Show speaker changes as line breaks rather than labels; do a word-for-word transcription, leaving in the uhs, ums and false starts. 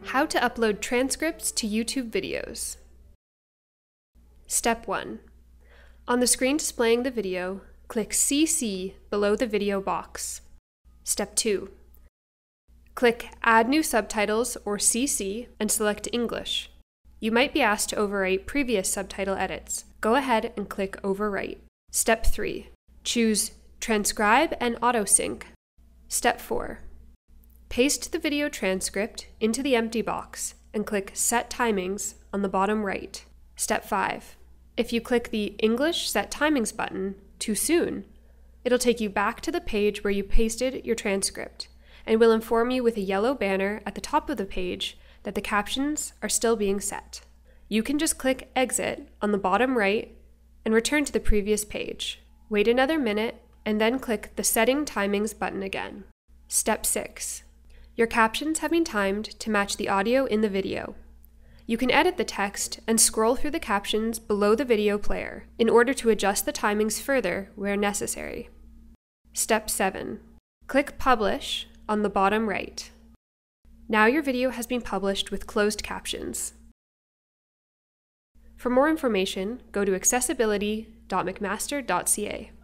How to upload transcripts to YouTube videos. Step one. On the screen displaying the video, click C C below the video box. Step two. Click Add New Subtitles or C C and select English. You might be asked to overwrite previous subtitle edits. Go ahead and click Overwrite. Step three. Choose Transcribe and Autosync. Step four. Paste the video transcript into the empty box and click Set Timings on the bottom right. Step five. If you click the English Set Timings button too soon, it'll take you back to the page where you pasted your transcript and will inform you with a yellow banner at the top of the page that the captions are still being set. You can just click Exit on the bottom right and return to the previous page. Wait another minute and then click the Setting Timings button again. Step six. Your captions have been timed to match the audio in the video. You can edit the text and scroll through the captions below the video player in order to adjust the timings further where necessary. Step seven. Click Publish on the bottom right. Now your video has been published with closed captions. For more information, go to accessibility dot mcmaster dot c a.